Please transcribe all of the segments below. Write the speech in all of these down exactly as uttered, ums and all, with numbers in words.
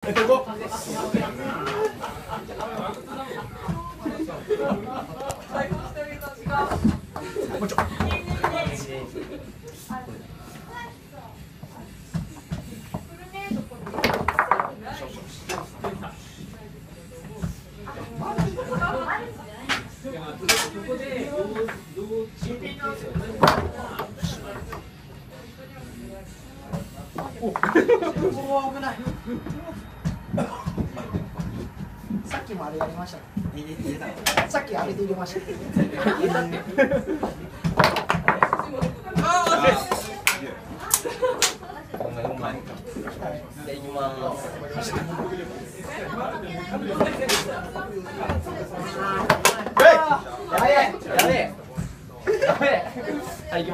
さっきもあれやりました。さっきあれで入れました。 こんなうまい。じゃあ行きます。やべえ、やべえ、やべえ。はい、行きます。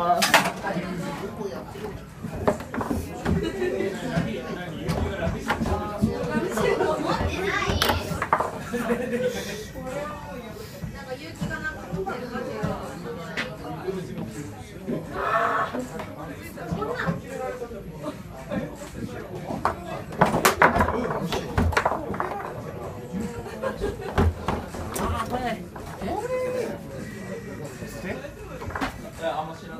あんま知らない。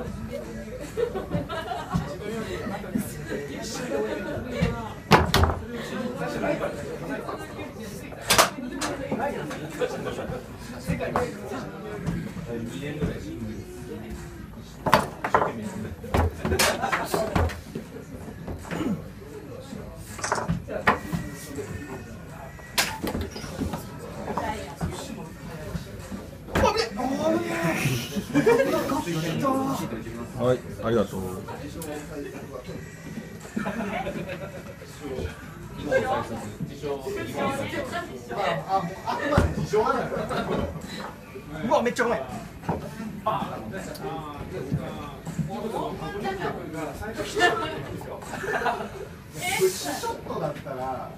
はい、ありがとう。 うわ、めっちゃうまい。プッシュショットだったら。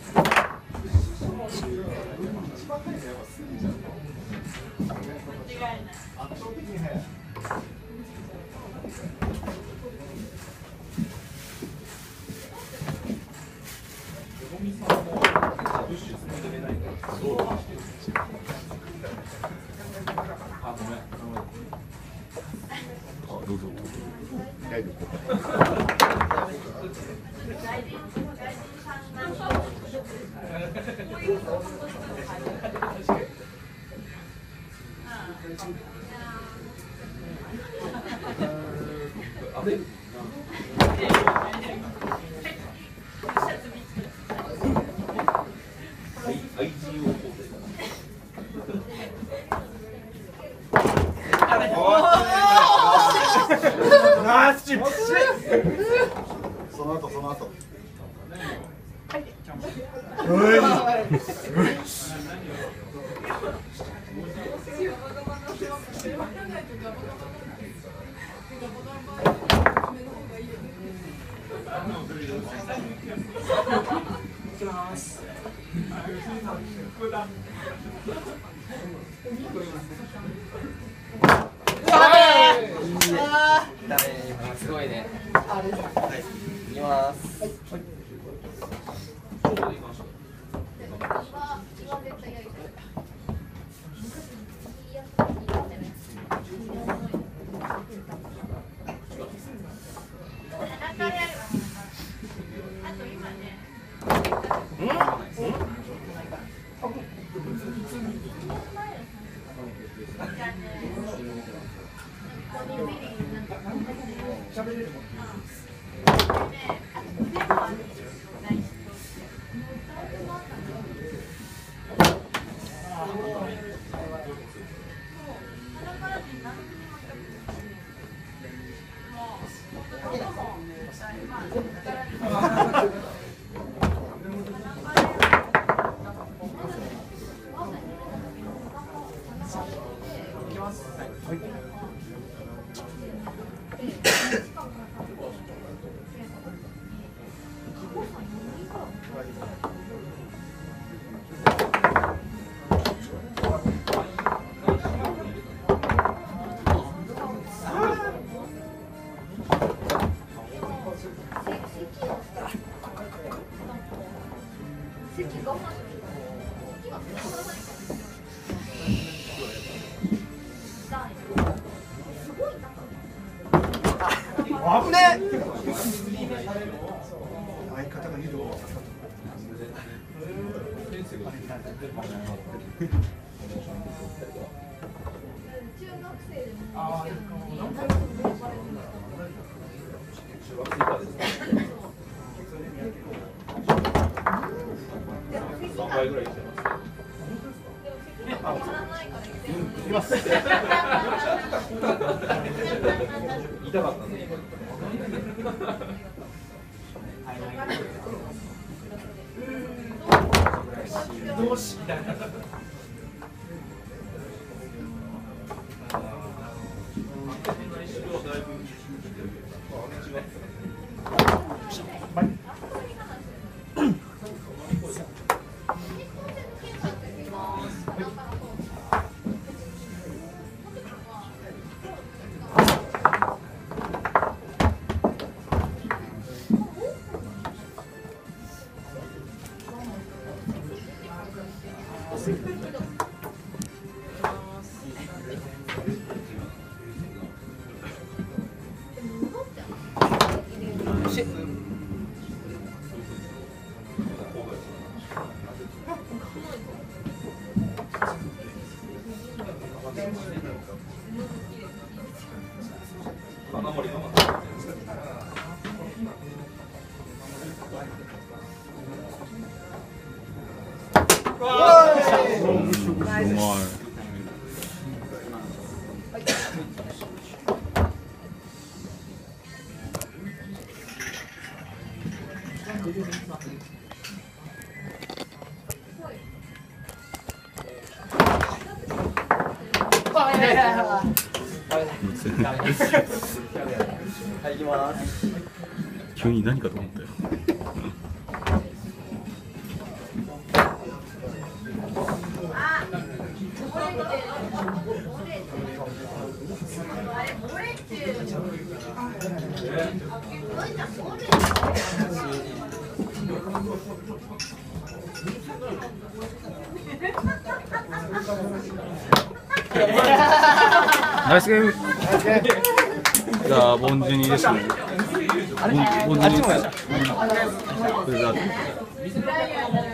圧倒的に速い。 どうぞ。大丈夫。ナイスチップ。 その後、その後。いきます。 すごいね。 あれ。 いきます。 喋れるもん。 危ねえ。相方がいる。ああ、 三倍ぐらいいってます。 います。 痛かったね。 どうしみたいな。 金森ママ。 うまい。 はい、行きます。 急に何かと思ったよ。ナイスゲーム。じゃあ凡人にですね。凡凡人に。それでは